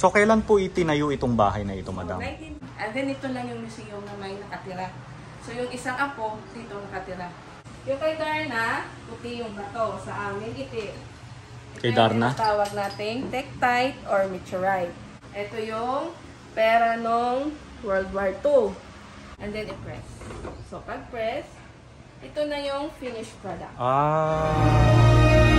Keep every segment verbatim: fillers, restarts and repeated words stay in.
So, kailan po itinayo itong bahay na ito, madam? nineteen, and then ito lang yung museum na may nakatira. So, yung isang apo, dito nakatira. Yung kay Darna, puti yung bato. Sa amin, itim. Ito Kay Darna? yung tawag nating tektite or meteorite. Ito yung pera nung World War Two. And then, i-press. So, pag-press, ito na yung finished product. Ah...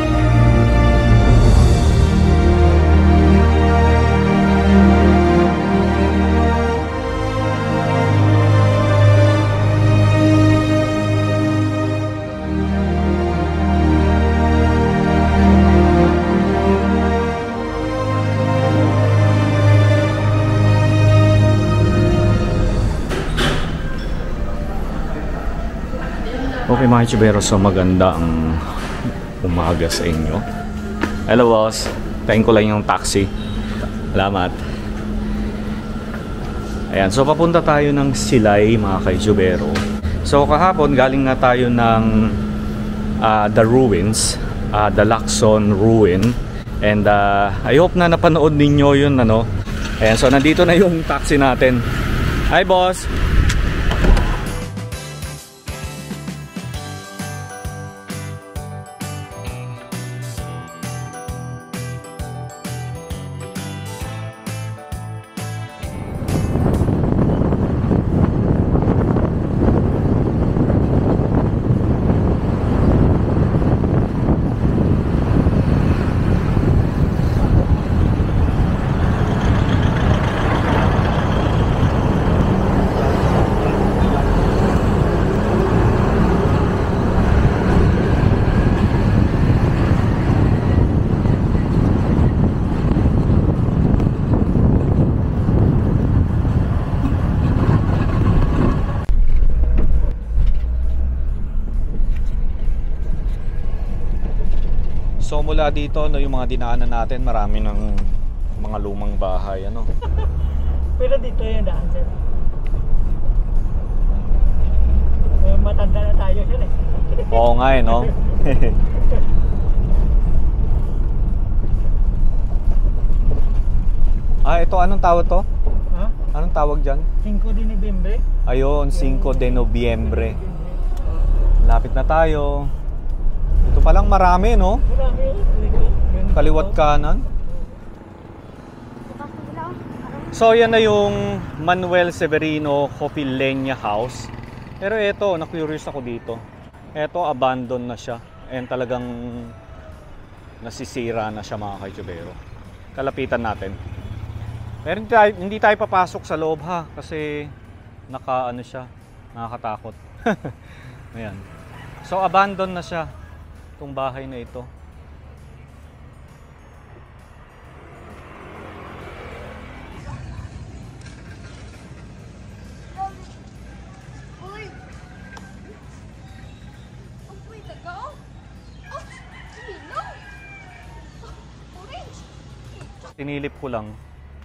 Okay mga Chibero, so maganda ang umaga sa inyo. Hello boss, tayin ko lang yung taxi. Salamat. Ayan, so papunta tayo ng Silay mga Chibero. So kahapon galing na tayo ng uh, The Ruins, uh, The Lacson Ruin. And uh, I hope na napanood ninyo yun, ano. Ayan, so nandito na yung taxi natin. Hi boss! So mula dito, no, yung mga dinaanan natin, marami ng mga lumang bahay, ano. Pero dito yung daan, sir. Eh, matanda na tayo, sir, eh. Oo nga, eh, no. Ah, ito, anong tawag to? Ha? Anong tawag dyan? Cinco de Noviembre. Ayun, Cinco de Noviembre. Lapit na tayo. Ito palang marami, no? Marami. Kaliwat kanan. So yan na yung Manuel Severino Hopileña House. Pero ito, na-curious ako dito. Ito, abandoned na siya. And talagang nasisira na siya mga Chibero. Kalapitan natin. Pero hindi tayo, hindi tayo papasok sa loob ha. Kasi naka ano siya, nakakatakot. Ayan. So abandoned na siya. Itong bahay na ito. Tinilip ko lang.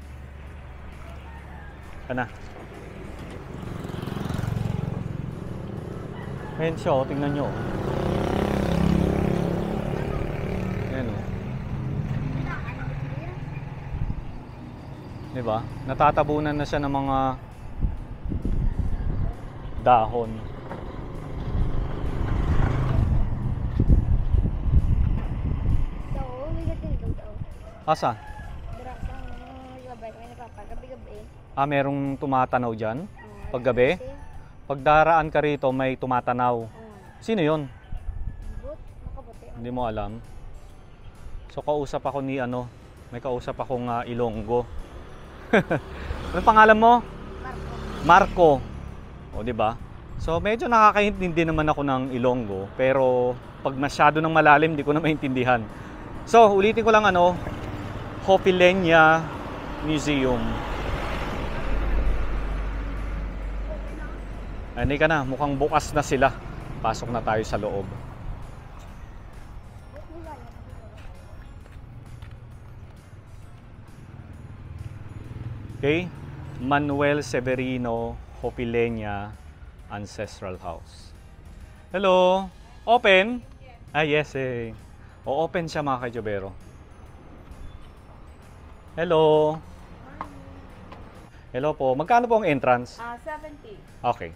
Kana. Ayan siya, oh, tingnan nyo. Ayan, oh. Diba? Natatabunan na siya ng mga dahon. Asa? Ah, merong tumatanaw dyan? Paggabi? Pagdaraan ka rito, may tumatanaw. Sino yon? Hindi mo alam. So, kausap ako ni ano, may kausap akong uh, Ilonggo. Ano pangalan mo? Marco. O, di ba? So, medyo nakakaintindi naman ako ng Ilonggo, pero pag masyado ng malalim, di ko na maintindihan. So, ulitin ko lang ano, Hopileña Museum. Hindi ka na, mukhang bukas na sila. Pasok na tayo sa loob. Okay, Manuel Severino Hopileña Ancestral House. Hello, open? Ah, yes eh. O, open siya mga Chibero. Hello. Hello po. Magkano po ang entrance? Ah, seventy. Okay.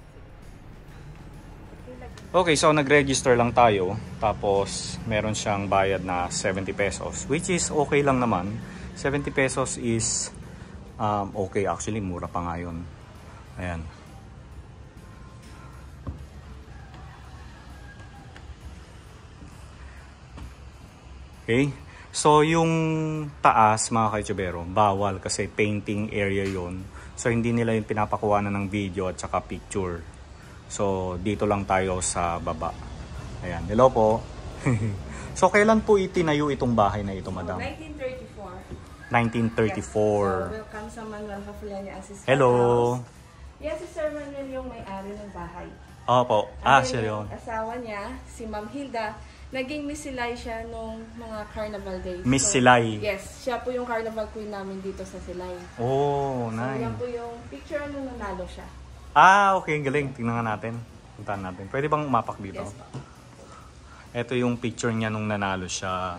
Okay, so nag-register lang tayo. Tapos, meron siyang bayad na seventy pesos. Which is okay lang naman. seventy pesos is um, okay. Actually, mura pa nga yun. Ayan. Okay. So, yung taas, mga kaitsubero, bawal kasi painting area yon. So, hindi nila yung pinapakuha na ng video at saka picture. So, dito lang tayo sa baba. Ayan. Hello po. So, kailan po itinayo itong bahay na ito, madam? nineteen thirty-four. nineteen thirty-four. Yes. So, welcome sa Manuel Haflianya Assistant Hello. House. Yes, si Sir Manuel yung may-ari ng bahay. Opo. And Ah, then siya yung yun. asawa niya, si Ma'am Hilda, naging Miss Silay siya nung mga carnival days. Miss So, Silay. Yes, siya po yung carnival queen namin dito sa Silay. Oh, So, nice. yan po yung picture nung nanalo siya. Ah, okay. Ang galing. Tingnan nga natin. Puntahan natin. Pwede bang umapak dito? Yes po. Ito yung picture niya nung nanalo siya.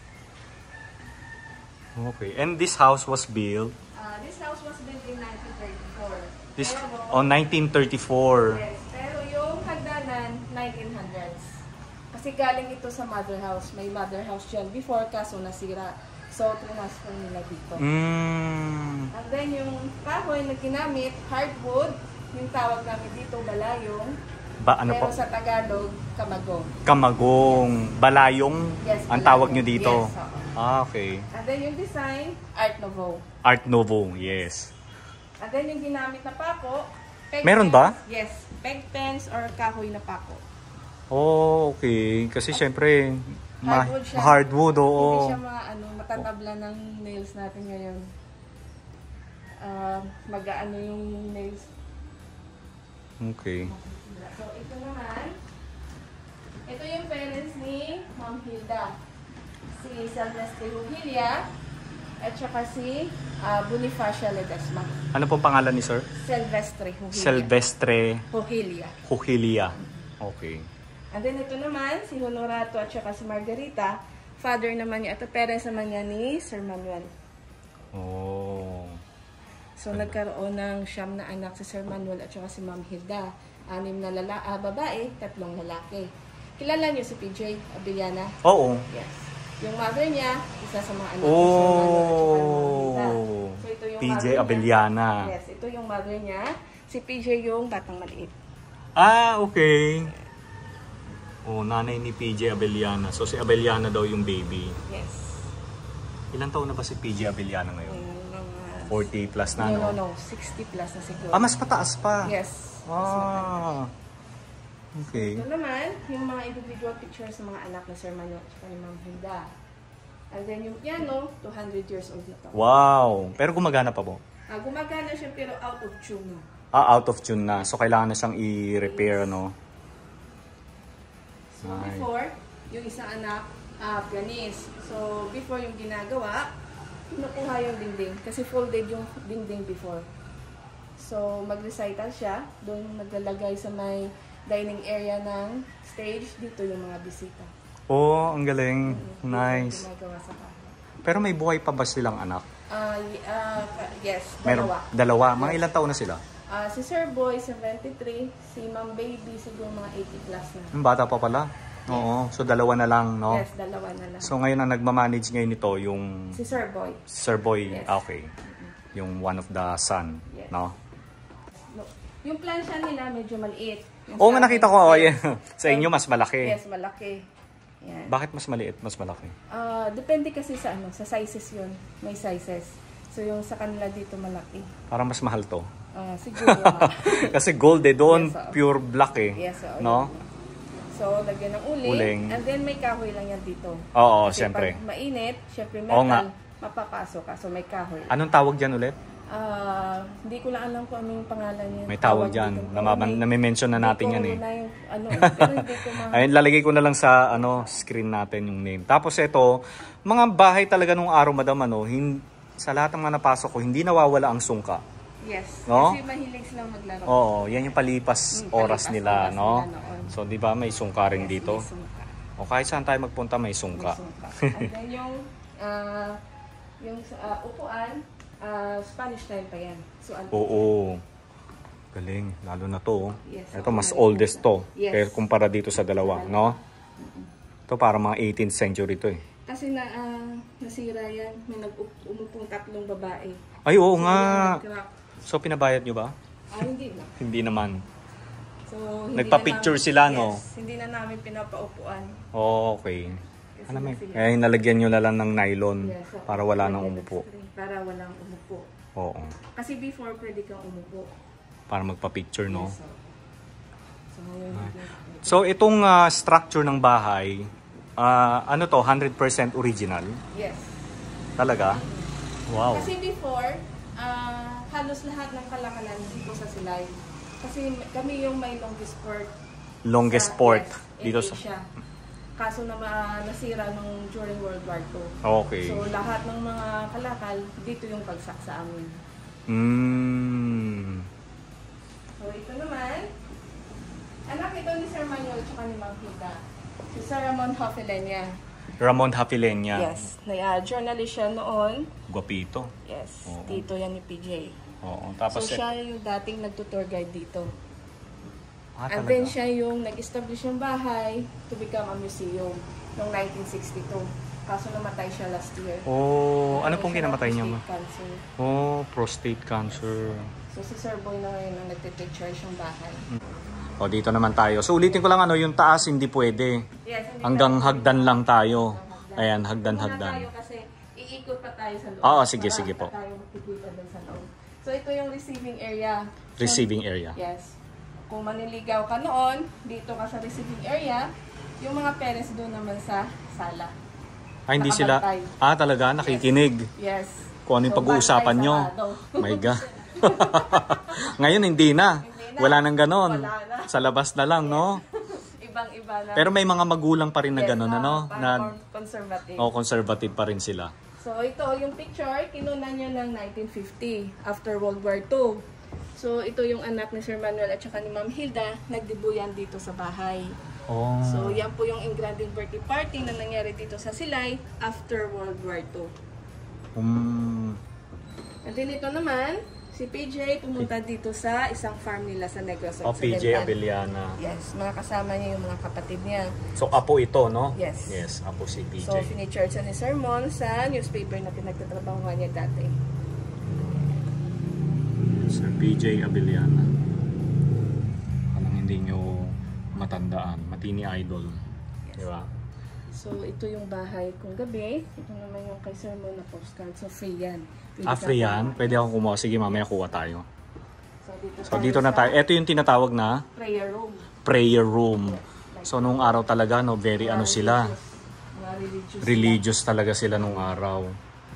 Okay. And this house was built? Uh, this house was built in nineteen thirty-four. This, Pero, oh, nineteen thirty-four. yes, pero yung hagdanan, nineteen hundreds. Kasi galing ito sa mother house. May mother house dyan before, kaso nasira. So, transfer nila dito. Mm. And then yung kahoy na ginamit, hardwood, yung tawag namin dito, balayong. Ba, ano pero po? sa Tagalog, kamagong. Kamagong. Balayong Yes, ang balayong. tawag nyo dito. Yes, oo. Ah, okay. And then yung design, Art Nouveau. Art Nouveau, yes. And then yung ginamit na pako, peg Meron pens. ba? Yes, peg pens or kahoy na pako. Oh, okay. Kasi syempre, ma- Hardwood siya. hardwood, oo. Hindi siya ma, ano, matatabla ng nails natin ngayon. Uh, mag-ano yung nails. Okay. So, ito naman. Ito yung parents ni Ma'am Hilda. Si Silvestre Huhilia at saka si uh, Bonifacia Ledesma. Ano pong pangalan ni sir? Silvestre Huhilia. Silvestre Huhilia. Huhilia. Okay. And then ito naman, si Honorato at saka si Margarita. Father naman niya, at parents naman niya ni Sir Manuel. Oh. So, nagkaroon ng siyam na anak si Sir Manuel at saka si Ma'am Hilda. Anim na lala ah, babae, tatlong lalaki. Kilala niyo si P J Abellana? Oo. Yes. Yung mother niya, isa sa mga anak ni Sir Manuel at saka Ma'am Hilda. Oh. So, ito yung P J mother niya. Abellana. Yes, ito yung mother niya. Si P J yung batang maliit. Ah, okay. Oh, nanay ni P J Abellana. So, si Abellana daw yung baby. Yes. Ilang taon na ba si P J Abellana ngayon? Yung mga... forty plus na, no, no, no? no. sixty plus na siguro. Ah, mas pataas pa. Yes. Mas matanda. Ah. Okay. Ito naman, yung mga individual pictures ng mga anak ni Sir Manuel at ni Ma'am Hilda. And then yung piano, two hundred years old na to. Wow. Pero gumagana pa po? Ah, gumagana siya pero out of tune na. Ah, out of tune na. So, kailangan na siyang i-repair, no? So, Ay. before, yung isang anak, ah, pianist. So, before yung ginagawa, kinukuha yung dingding. Kasi folded yung dingding before. So, mag-recital siya. Doon naglalagay sa may dining area ng stage. Dito yung mga bisita. Oh, ang galing. Yung Nice. ginagawa sa bahay. Pero may buhay pa ba silang anak? Ah, y- ah, yes, Meron. dalawa. Dalawa. Mga ilang taon na sila? Ah, si Sir Boy, seventy-three. Si Ma'am Baby, siguro mga eighty plus na. Ang bata pa pala. Oo. So, dalawa na lang, no? Yes, dalawa na lang. So, ngayon ang nagmamanage ngayon nito, yung Si Sir Boy. Sir Boy. Yes. Ah, okay. Yung one of the son, Yes. no? No. Yung plansya nila medyo maliit. Yung Oo sa nga, nakita amin, ko. Oh, yes. yeah. Sa inyo, mas malaki. Yes, malaki. Yan. Bakit mas maliit, mas malaki? Ah, depende kasi sa ano, sa sizes yun. May sizes. So, yung sa kanila dito malaki. Parang mas mahal to. Ah, siguro. ah. Kasi gold eh, doon Yes, oo. pure black eh. Yes, oo, No? yun. So, lagyan ng uling. Uling. And then, may kahoy lang yan dito. Oo, Kasi siyempre. pag mainit, syempre Oo nga. metal, mapapasok ka. So, may kahoy. Anong tawag dyan ulit? Ah, hindi ko lang alam kung ano yung pangalan niya. May tawag dyan. dito. Namaman, May- nami-mention na natin hindi yan ko eh. na yung, ano, eh. Pero hindi ko ma... Ayun, lalagay ko na lang sa ano screen natin yung name. Tapos ito, mga bahay talaga nung araw, madam, ano, hin- sa lahat ng mga napasok ko, hindi nawawala ang sungka. Yes. No? Kasi mahilig silang maglaro. Oo, yan yung palipas Mm, oras palipas nila, oras no? nila noon. So, di ba, may sungka rin Yes, dito. may sungka. O kahit saan tayo magpunta, may May sungka. sungka. And then yung, ah, yung uh, upuan, Ah, Spanish time pa yan. So, ano? Oo. Galing. Lalo na to. oh. Yes, Ito, mas okay. oldest to. Yes. Kaya kumpara dito sa dalawa, no? Ito parang mga eighteenth century to eh. Kasi na, ah, nasira yan. May nag-umupong tatlong babae. Ay, oo So, nga. yan, nag-crack. So, pinabayad nyo ba? Ah, hindi na. Hindi naman. So, hindi Nagpa-picture na namin, sila, no? Yes, hindi na namin pinapaupuan. Oh, okay. Kasi Alam mo, nasira. eh, nalagyan nyo na lang ng nylon Yes, so, para wala nang pwede umupo. nag-screen, Para walang umupo. Oo. Kasi before, pwede kang umupo. Para magpa-picture, no? Yes, so, so, ngayon, hindi. So, itong ah, structure ng bahay, ah, ano to, one hundred percent original? Yes. Talaga? Wow. Kasi before, ah, halos lahat ng kalakalan dito sa Silay. Kasi kami yung may longest port. Longest sa- port yes, in dito sa... Asia. Kaso na ma- nasira nung during World War Two. Okay. So lahat ng mga kalakal, dito yung pagsak sa amin. Mm. So ito naman, anak ito ni Sir Manuel tsaka ni Ma'am Hilda. Si Sir Ramon Hofelenia. Ramon Hafilenia. Yes, na uh, journalist siya noon. Guwapito. Yes, Oo. dito yan ni P J. Oo. So Tapos, siya yung dating nagtutour guide dito. ah, And talaga? then siya yung nag-establish ng bahay to become a museum noong nineteen sixty-two. Kaso namatay siya last year. Oh, ano Namatay pong siya ng kinamatay niya, ma? prostate cancer. Oh, prostate cancer. So si Sir Boy na ngayon ang nagtitake charge ng bahay. O, dito naman tayo. So, ulitin ko lang ano, yung taas hindi pwede. Yes, hindi Hanggang tayo- hagdan lang tayo. Hagdan. Ayan, Muna hagdan-hagdan. tayo kasi iikot pa tayo sa loob. Oo, sige, sige Marami po. pa tayong makikita doon sa loob. So ito yung receiving area. So, Receiving area. Yes. Kung maniligaw ka noon, dito ka sa receiving area, yung mga parents doon naman sa sala. Ah, hindi sila... Nakabantay. Ah, talaga? Nakikinig. Yes. Kung ano yung So, pag-uusapan bantay nyo. sarado. My God. Ngayon, hindi na. Hindi na. Wala nang ganon. Wala na. Sa labas na lang, no? Ibang-iba na. Pero may mga magulang pa rin na Yes, ganon, ah, ano? parang Na, con- conservative. oh, conservative pa rin sila. So ito, yung picture, kinunan niya ng nineteen fifty, after World War Two. So ito yung anak ni Sir Manuel at saka ni Ma'am Hilda, nagdebuyan dito sa bahay. Oh. So yan po yung engranding birthday party na nangyari dito sa Silay after World War Two. Um, And then ito naman, si P J pumunta dito sa isang farm nila sa Negros oh, P J Occidental. Abeliana. Yes, mga kasama niya yung mga kapatid niya. So, apo ito, no? Yes. Yes, apo si P J. So finichurch siya ni Sermon sa newspaper na pinagtatrabaho niya dati. Sir P J Abeliana. Parang hindi nyo matandaan. Matini idol. Yes. Di ba? So, ito yung bahay kong gabi. Ito naman yung kay Sermon na postcard. So, free yan. Pwede Ah, free ka- yan? Pwede ako kumuha. Sige, mamaya kuha tayo. So, dito, So, dito na tayo. Ito yung tinatawag na Prayer room. prayer room. So, nung araw talaga, no, very ano sila. Mga religious. Religious talaga sila nung araw.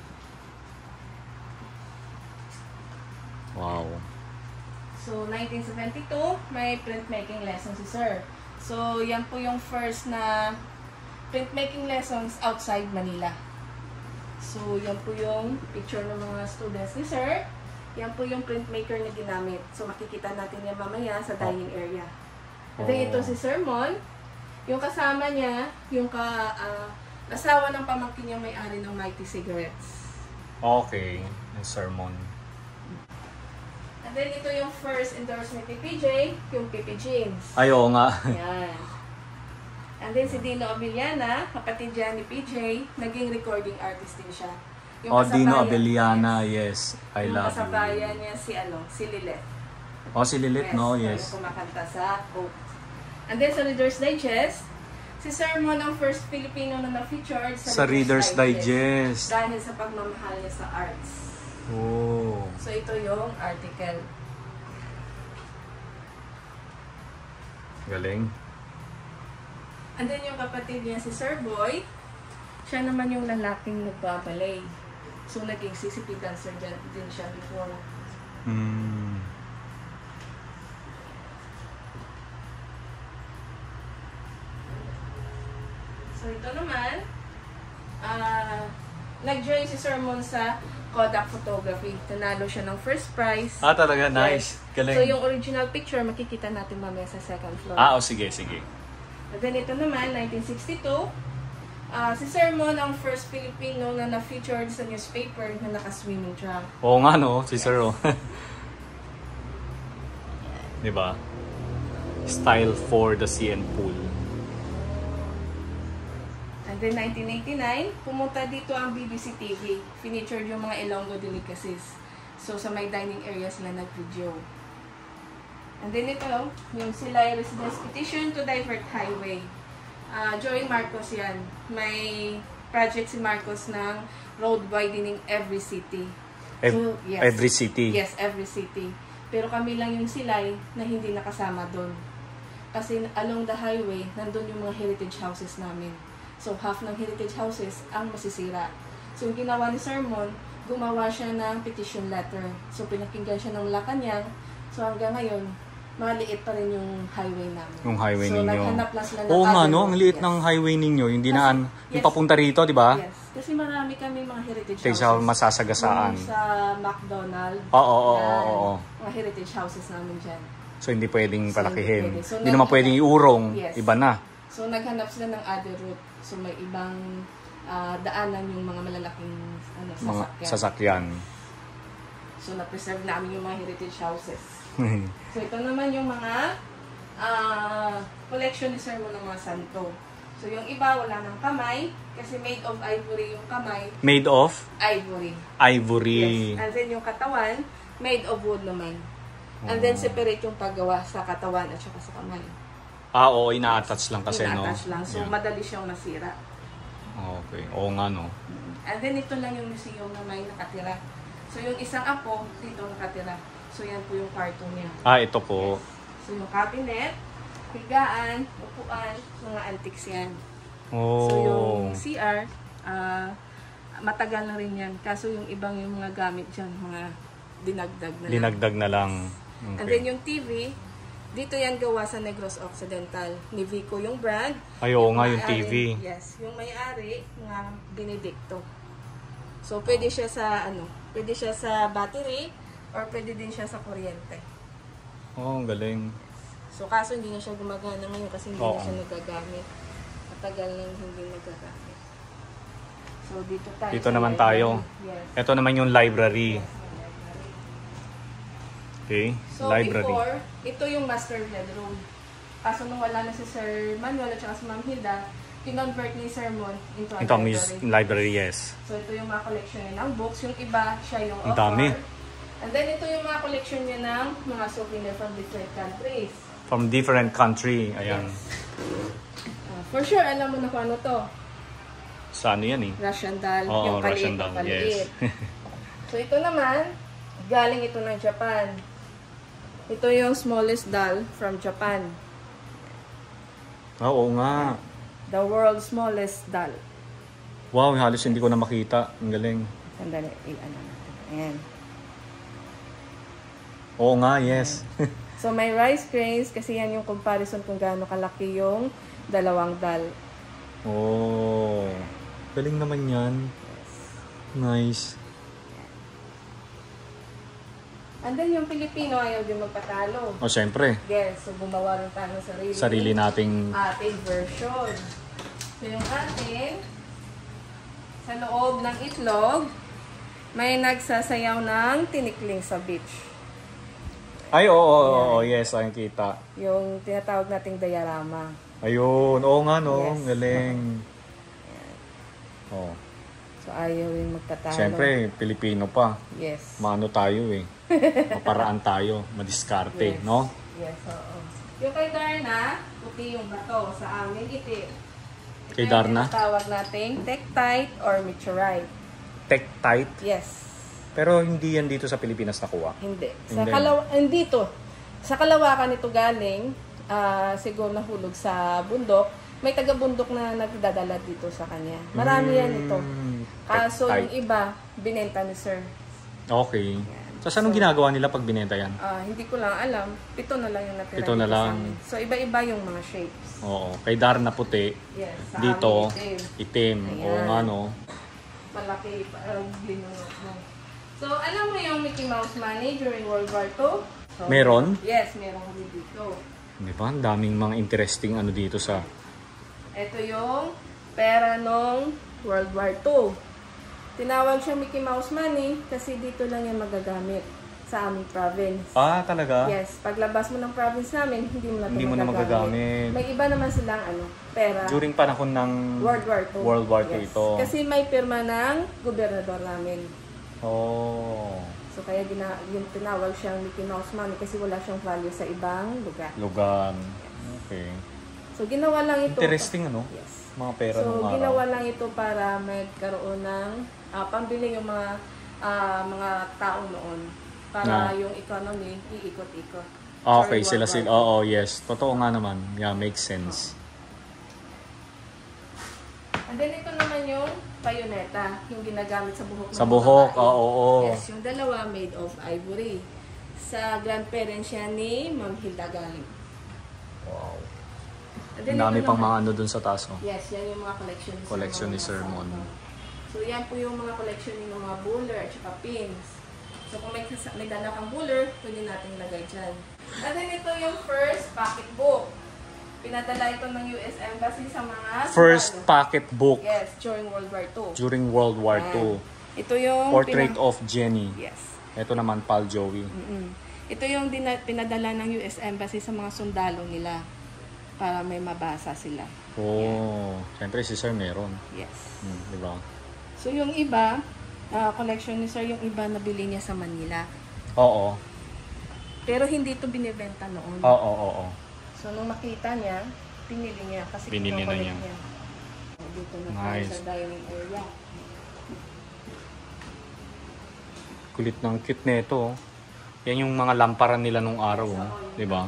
Wow. So, nineteen seventy-two, may printmaking lesson si Sir. So, yan po yung first na printmaking lessons outside Manila. So, yan po yung picture ng mga students ni Sir. Yan po yung printmaker na ginamit. So, makikita natin yan mamaya sa dining area. At then, Oh. ito si Sir Mon. Yung kasama niya, yung ka, ah, asawa ng pamangkin niya may-ari ng Mighty Cigarettes. Okay. Yung sermon. And then, ito yung first endorsement ni P J, yung P P Jeans. Ay, oo nga. Yan. And then si Dino Abellana, kapatid dyan ni P J, naging recording artist din siya. Oh, Dino kasabayan- Abellana. Yes. I Yung love kasabayan you. niya si, ano, si Lilet. Oh, si Lilith, no? Yes. Yung kumakanta sa quote. And then sa Reader's Digest, si Sir Mon ang first Filipino na na-featured Sa Reader's Digest. Dahil sa pagmamahal niya sa arts. Oh. So ito yung article. Galing. And then yung kapatid niya si Sir Boy, siya naman yung lalaking nagbabalay. So naging C C P dancer din din siya before. Hmm. So ito naman, ah nag-join si Sir Mon sa Kodak Photography. Nanalo siya ng first prize. Ah, talaga? Nice. Yes. Galing. So yung original picture, makikita natin mamaya sa second floor. Ah, oh, sige, sige. And then ito naman, nineteen sixty-two, Ah, si Sermon ang first Filipino na na-featured sa newspaper na naka-swimming trunk. Oo nga no, si Sir oh. Diba? Style for the sea and pool. And then nineteen eighty-nine, pumunta dito ang B B C T V. Featured yung mga Ilonggo delicacies. So sa may dining area sila nag-video. And then ito, yung Silay Residence Petition to Divert Highway. Uh, during Marcos yan. May project si Marcos ng road widening every city. Ev So, yes. Every city? Yes, every city. Pero kami lang yung Silay na hindi nakasama doon. Kasi along the highway, nandun yung mga heritage houses namin. So, half ng heritage houses ang masisira. So, yung ginawa ni Sermon, gumawa siya ng petition letter. So, pinakinggan siya ng Malacanang. So, hanggang ngayon, maliit pa rin yung highway namin. Yung highway so, ninyo. So, naghanap lang sila ng Oo nga, other no? Ang liit road. ng Yes. highway ninyo. Yung dinaan, Kasi- yung yes. papunta rito, di ba? Yes. Kasi marami kami mga heritage Kaysa houses. masasagasaan. Yung sa McDonald's. Oo, oo, yan. oo, oo. Mga heritage houses namin dyan. So, hindi pwedeng So, palakihin. hindi pwede. So, Hindi naman naghanap- pwedeng iurong. Yes. Iba na. So, naghanap sila ng other route. So, may ibang ah, daanan yung mga malalaking ano, Mga sasakyan. sasakyan. So, na-preserve namin yung mga heritage houses. So, ito naman yung mga ah, collection ni Sermon ng mga santo. So, yung iba wala ng kamay kasi made of ivory yung kamay. Made of Ivory. ivory. Yes. And then yung katawan, made of wood naman. And then separate yung paggawa sa katawan at saka sa kamay. Ah, oo, ina-attach lang kasi, no? Ina-attach lang. So, Yeah. madali siyang masira. Okay. Oo nga, no? And then ito lang yung museum na may nakatira. So, yung isang apo, dito nakatira. So, yan po yung kwarto niya. Ah, ito po. So, yung cabinet, higaan, upuan, mga antiques yan. Oh. So, yung C R, ah, matagal na rin yan. Kaso yung ibang yung mga gamit dyan, mga dinagdag na lang. Dinagdag na lang. And Okay. then yung T V, dito yan gawa sa Negros Occidental. Ni Vico yung brand. Ay, oo nga, yung T V. may-ari- Yes, yung may-ari, mga Benedicto. So, pwede siya sa, ano, pwede siya sa battery, or pwede din siya sa kuryente. Oo, ang galing. So, kaso hindi na siya gumagana ngayon kasi hindi Oo. na siya nagagamit. Matagal nang hindi nagagamit. So, dito tayo. Dito sa naman library. tayo. Yes. Ito naman yung library. Yes, sa library. Okay, So, library. before, ito yung master bedroom. Kaso nung wala na si Sir Manuel at saka si Ma'am Hilda, kinonvert ni Sermon into a Ito ang library. mis- library, yes. So, ito yung mga collection niya ng books. Yung iba, siya yung Ang dami. And then, ito yung mga collection niya ng mga souvenir from different countries. From different country. Ayan. Uh, for sure, alam mo na kung ano to. Sa ano yan eh? Russian doll. Oo, yung kaliit Russian na doll, kaliit. yes. So, ito naman, galing ito ng Japan. Ito yung smallest doll from Japan. Oo nga. The world's smallest doll. Wow, halos hindi ko na makita. Ang galing. Sandali, i-ano natin. Ayan. Oo nga, yes. So, may rice grains kasi yan yung comparison kung gaano kalaki yung dalawang doll. Oh. Galing naman yan. Nice. And then yung Pilipino ayaw din magpatalo. O, syempre. Yes, so gumawa rin tayo ng sarili. Sarili nating... ating version. So yung atin, sa loob ng itlog, may nagsasayaw ng tinikling sa beach. Ay, oo, oo, oo, yes, ay kita. Yung tinatawag nating diorama. Ayun, oo nga, no? Yes. Ang galing. Oh. So ayaw rin magpatalo. Siyempre, Pilipino pa. Yes. Maano tayo eh. Maparaan tayo. Madiskarte, Yes. no? Yes, oo. Yung kay Darna, puti yung bato. Sa amin, itim. Ito Kay yung Darna? tinatawag nating Tektite or Meteorite. Tektite. Yes. Pero hindi yan dito sa Pilipinas nakuha. Hindi. Sa Hindi. kalaw dito. Sa kalawakan nito galing, ah, siguro nahulog sa bundok. May taga-bundok na nagdadala dito sa kanya. Marami yan ito. Mm, Kaso yung Tektite. iba, binenta ni Sir. Okay. So, anong ginagawa nila pag binenta yan? Ah, hindi ko lang alam. Pito na lang yung natira Pito na dito sa lang. amin. So, iba-iba yung mga shapes. Oo. Kay Darna puti. Yes. Sa Dito, amin, itim. itim. Ayan. Oo nga, no? Malaki, parang binunot mo. So, alam mo yung Mickey Mouse Money during World War Two? So, Meron? Yes, meron kami dito. Di ba? Ang daming mga interesting ano dito sa... Ito yung pera nung World War Two. Tinawag siya Mickey Mouse Money kasi dito lang yan magagamit sa aming province. Ah, talaga? Yes, paglabas mo ng province namin, hindi mo na ito Hindi mo na magagamit. May iba naman silang ano, pera. During panahon ng World War Two. World War Two Yes. ito. Kasi may pirma ng gobernador namin. Oh, So kaya gina, yung tinawag siyang Mickey Mouse Money kasi wala siyang value sa ibang lugar. lugar. Okay. So ginawa lang ito. Interesting ano? Yes. Mga pera So nung araw. ginawa lang ito para magkaroon ng ah, pambili yung mga ah, mga taong noon para Na. yung economy iikot-ikot. Okay, During sila World sila. War Two. Oo, yes. Totoo nga naman. Yeah, makes sense. And then ito naman yung bayoneta, yung ginagamit sa buhok ng Sa mga buhok, babae. oo, oo. Yes, yung dalawa made of ivory. Sa grandparents siya ni Ma'am Hilda galing. Wow. And then Ang dami ito pang naman- mga ano dun sa taas. Oh. Yes, yan yung mga collection ni Collection ni Sir Mon. Sir Mon. So yan po yung mga collection ng mga buller at saka pins. So kung may, may dala kang buller, pwede natin lagay dyan. And then ito yung first pocketbook. Pinadala ito ng U S Embassy sa mga... First sundalo. pocket book Yes, during World War Two. during World War Ayan. Two. Ito yung... Portrait pina- of Jenny. Yes. Ito naman, Pal Joey. Mm-mm. Ito yung dina- pinadala ng U S Embassy sa mga sundalo nila para may mabasa sila. Oh, siyempre si Sir meron. Yes. Hmm, di ba? So yung iba, ah, collection ni Sir, yung iba nabili niya sa Manila. Oo. Pero hindi ito binibenta noon. Oo, oo, oo. So nung makita niya, pinili niya kasi Pinili na kinokollect niya. So, dito na tayo Nice. sa dining area. Kulit ng cute nito. Oh. Yan yung mga lamparan nila nung araw, oh. Di ba?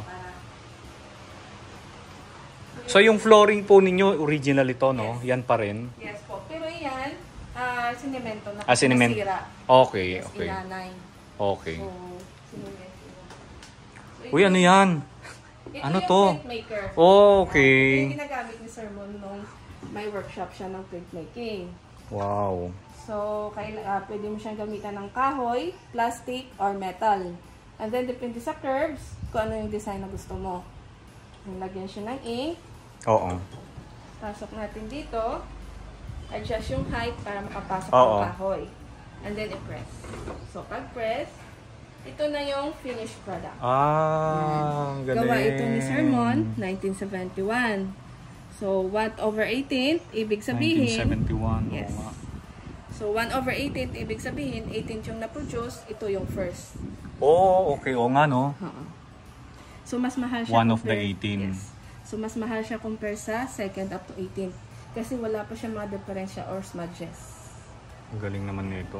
So yung flooring po ninyo, original ito, no? Yan pa rin. Yes po. Pero yan, ah, sinemento na. Ah, sinemento. Nasira. Okay, Yes, okay. inanay. Okay. So, sinemento na. So, Uy, ito- ano yan? Ito Ano yung to? printmaker. Oh, Ito okay. yung ginagamit ni Sir Mon nung may workshop siya ng printmaking. Wow. So, kaila, ah, pwede mo siyang gamitan ng kahoy, plastic, or metal. And then, depende sa curves, kung ano yung design na gusto mo. Nilagyan siya ng ink. Oo. Pasok natin dito. Adjust yung height para makapasok Oo. yung kahoy. And then, i-press. So, pag-press, ito na yung finished product. Ah, ang galing. Gawa ito ni Sir Mon, nineteen seventy-one. So, one over eighteen, ibig sabihin... nineteen seventy-one. Yes. Oo nga. So, one over eighteen, ibig sabihin, eighteen yung na-produce, ito yung first. Oh, okay. Oo nga, no? Oo. So, mas mahal siya One of the compare- eighteen. Yes. So, mas mahal siya compare sa second up to eighteen. Kasi wala pa siya mga diferensya or smudges. Ang galing naman nito.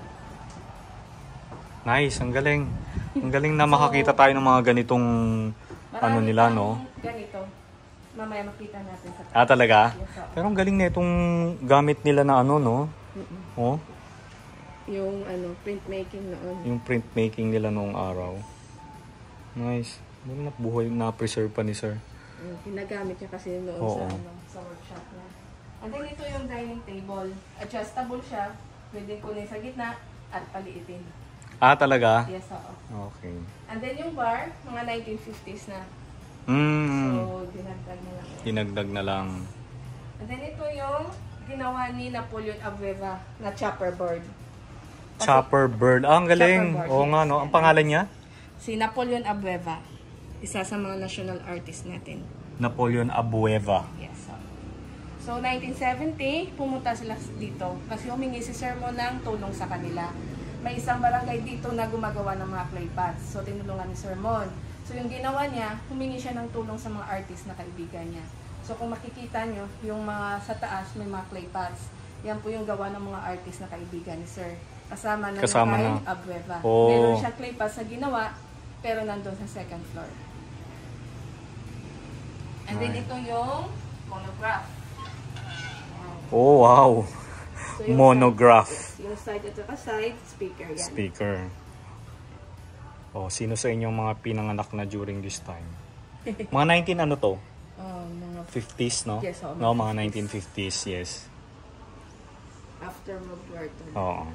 Nice, ang galing. Ang galing na makakita tayo ng mga ganitong ano Marami nila, pang no? Ganito. Mamaya makita natin sa taas. Ah, talaga? Yes, oo. Pero ang galing na itong gamit nila na ano, no? Mm-mm. Oh, Yung ano, printmaking noon. yung printmaking nila noong araw. Nice. Buhay na buhay na preserve pa ni Sir. Yung ginagamit niya kasi noon Oo. sa, ano, sa workshop niya. And then ito yung dining table. Adjustable siya. Pwede kunin sa gitna at paliitin. Ah, talaga? Yes, oo. Okay. And then yung bar, mga nineteen fifties na. Mm, So, dinagdag na lang. dinagdag na lang. And then ito yung ginawa ni Napoleon Abueva na chopper board. Kasi Chopper bird. Ah, ang galing. Chopper bird, Oo nga, yes. no? Ang pangalan niya? Si Napoleon Abueva. Isa sa mga national artist natin. Napoleon Abueva. Yes. oo. So, nineteen seventy, pumunta sila dito kasi humingi si Sir Mon ng tulong sa kanila. May isang barangay dito na gumagawa ng mga clay pots. So, tinulungan ni Sir Mon. So, yung ginawa niya, humingi siya ng tulong sa mga artist na kaibigan niya. So, kung makikita nyo, yung mga sa taas may mga clay pots. Yan po yung gawa ng mga artist na kaibigan ni Sir. Kasama na Kasama yung na. kay Abueva. Oh. Meron siyang clay pots na ginawa, pero nandun sa second floor. And then, Nice. ito yung monograph. Oh, wow. So, yung Monograph. Side, yung side at saka side, speaker yan. Speaker. Oh, sino sa inyong mga pinanganak na during this time? Mga nineteen ano to? Oh, mga fifties, no? Yes, oo, No, mga mga nineteen fifties, yes. after World War Two. Oo.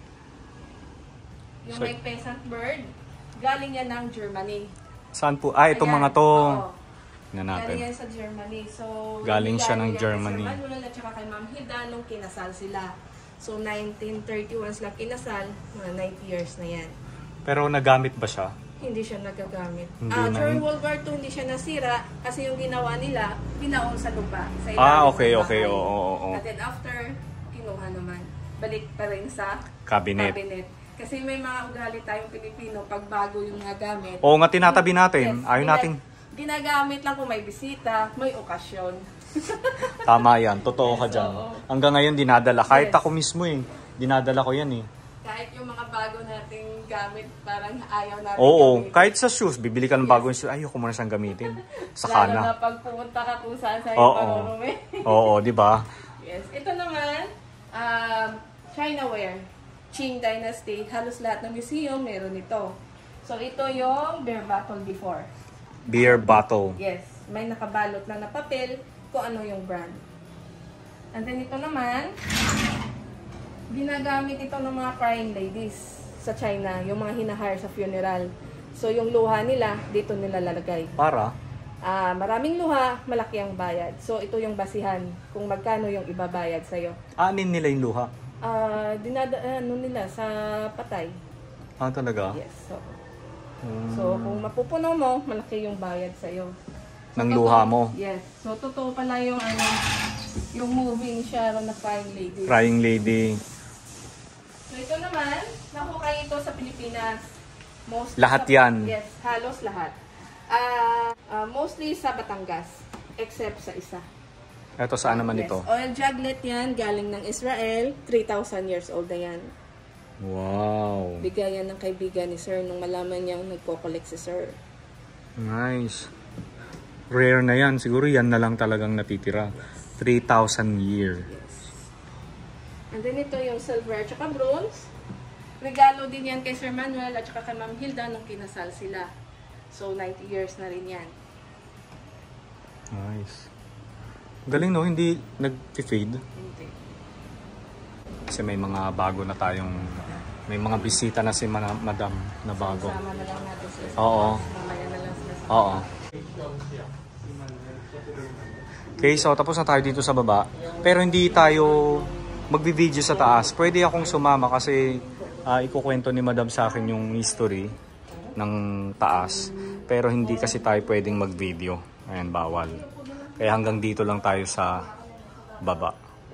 Yung So- may peasant bird, galing yan ng Germany. Saan po? Ah, itong Ayan, mga to. oo. Tingnan natin. Galing yan sa Germany. So, Galing siya ng yan Germany. Kay Sir Manuel at saka kay Ma'am Hilda nung kinasal sila. So, nineteen thirty-one sila kinasal. Mga ninety years na yan. Pero nagamit ba siya? Hindi siya nagagamit. Hindi Ah, na- during World War Two, hindi siya nasira kasi yung ginawa nila, binaon sa lupa. Sa ilalim Ah, okay, ng okay. bahay. Oo, oo, oo. At then after, kinuha naman. Balik pa rin sa Cabinet. cabinet. Kasi may mga ugali tayong Pilipino pag bago yung mga gamit. Oo nga, tinatabi natin. Ayaw gina- natin. Ginagamit lang kung may bisita, may okasyon. Tama yan. Totoo ka dyan. Oo. Hanggang ngayon, dinadala. Kahit Yes. ako mismo eh. Dinadala ko yan eh. Kahit yung mga bago nating gamit, parang ayaw natin Oo. gamitin. Kahit sa shoes, bibili ka ng bagong shoes. Ayoko muna siyang gamitin. Saka Lalo na na. pag pumunta ka kung saan sa'yo Oo. marunumi. Oo, di ba? Yes. Ito naman, um, Chinaware. Qing Dynasty. Halos lahat ng museum meron ito. So, ito yung beer bottle before. Beer bottle. Yes. May nakabalot lang na papel kung ano yung brand. And then ito naman, ginagamit ito ng mga crying ladies sa China. Yung mga hinahire sa funeral. So, yung luha nila, dito nila lalagay. Para? Ah, maraming luha, malaki ang bayad. So, ito yung basihan kung magkano yung ibabayad sa'yo. Anin nila yung luha. Ah, dinada ano nila sa patay. Ah, talaga? Yes. So, Hmm. so kung mapupuno mo, malaki yung bayad sa iyo. Ng luha mo. Yes. So totoo pala yung ano, yung moving siya na Crying Lady. Crying lady. So ito naman, nahukay ito sa Pilipinas. Mostly Lahat sa, yan? Yes, halos lahat. Ah, ah, mostly sa Batangas, except sa isa. Ito saan naman Yes. ito? Oil juglet yan, galing ng Israel, three thousand years old na yan. Wow. Bigayan ng kaibigan ni Sir nung malaman niyang nagko-collect si Sir. Nice. Rare na yan. Siguro yan na lang talagang natitira. three thousand year. And then ito yung silver at saka bronze. Regalo din yan kay Sir Manuel at saka kay Ma'am Hilda nung kinasal sila. So ninety years na rin yan. Nice. Galing no, hindi nag-fade. Hindi. Kasi may mga bago na tayong, may mga bisita na si ma- madam na bago. Sama na lang natin sila. Oo. Mamaya na lang sila. sa- Oo. Okay, so tapos na tayo dito sa baba. Pero hindi tayo magbi-video sa taas. Pwede akong sumama kasi uh, ikukwento ni madam sa akin yung history ng taas. Pero hindi kasi tayo pwedeng mag-video. Ayan, bawal. Kaya hanggang dito lang tayo sa baba.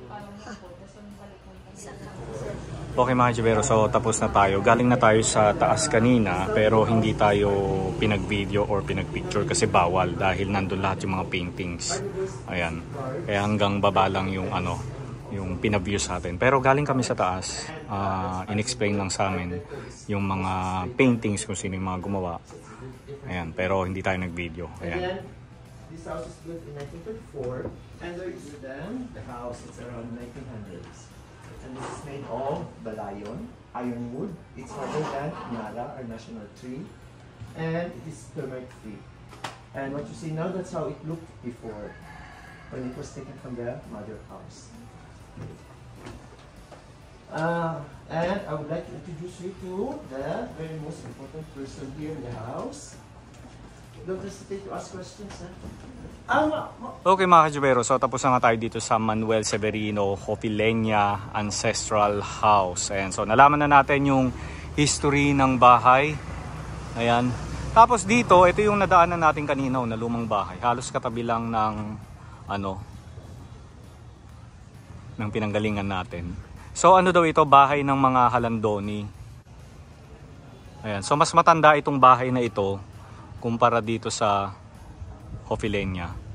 Okay mga Jubero, so tapos na tayo. Galing na tayo sa taas kanina pero hindi tayo pinag-video or pinag-picture kasi bawal dahil nandun lahat yung mga paintings. Ayan. Kaya hanggang baba lang yung ano, yung pinaview sa atin. Pero galing kami sa taas, uh, in-explain lang sa amin yung mga paintings kung sino yung mga gumawa. Ayan, pero hindi tayo nag-video. Ayan. This house is built in nineteen thirty-four, and there is then the house is around nineteen hundreds. And this is made of balayon, ironwood. It's harder than Nyala, our national tree, and it is termite free. And what you see now, that's how it looked before, when it was taken from the mother house. Uh, and I would like to introduce you to the very most important person here in the house. Don't hesitate to ask questions, ha? Ah, ma- ma- Okay mga Kajubero, so tapos na nga tayo dito sa Manuel Severino Hofileña Ancestral House. Ayan, so nalaman na natin yung history ng bahay. Ayan. Tapos dito, ito yung nadaanan natin kanina na lumang bahay. Halos katabi lang ng ano ng pinanggalingan natin. So ano daw ito? Bahay ng mga Halandoni. Ayan, so mas matanda itong bahay na ito kumpara dito sa Hofileña.